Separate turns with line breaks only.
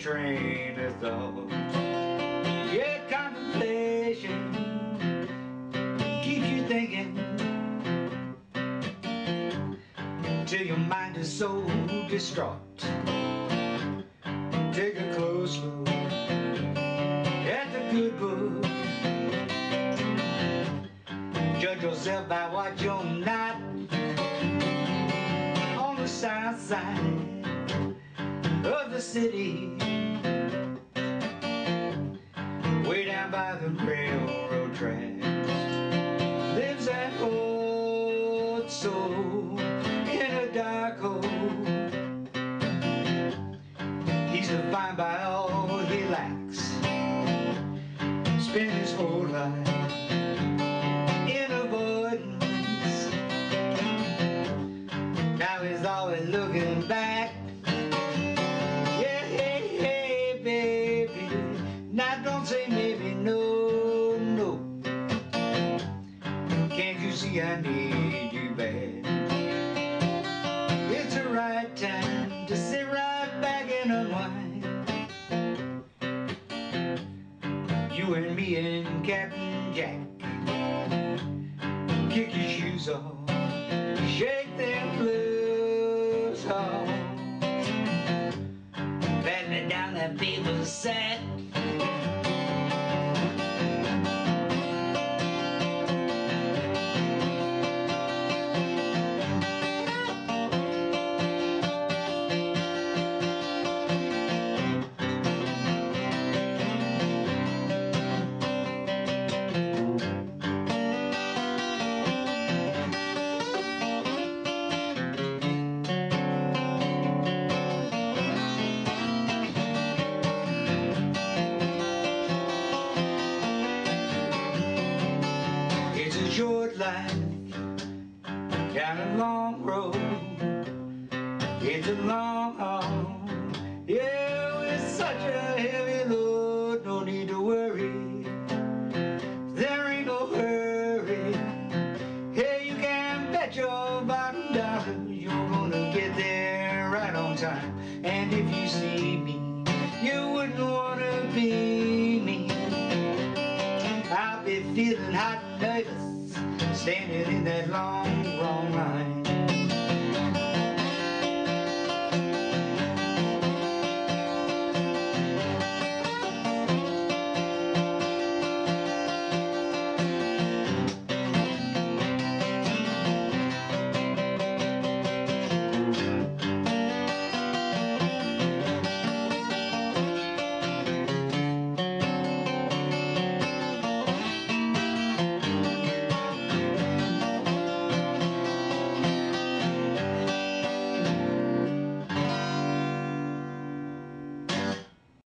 train of thought. Yeah, contemplation keeps you thinking till your mind is so distraught. Take a close look at the good book. Judge yourself by what you're not. On the south side of the city, way down by the railroad tracks, lives an old soul in a dark hole. He's defined by all he lacks, spent his whole life in avoidance. Now he's always looking back. Yeah, hey, hey, baby, now don't say maybe, no, no. Can't you see I need you bad? It's the right time to sit right back and unwind. You and me and Captain Jack, kick your shoes off, shake them blues off, batten down that paper sack. It's a short life down a long road. It's a long haul, yeah, with such a heavy load. No need to worry, there ain't no hurry. Hey, you can bet your bottom dollar you're gonna get there right on time. And if you see me, you wouldn't wanna be me. I'll be feeling hot and nervous, standing in that long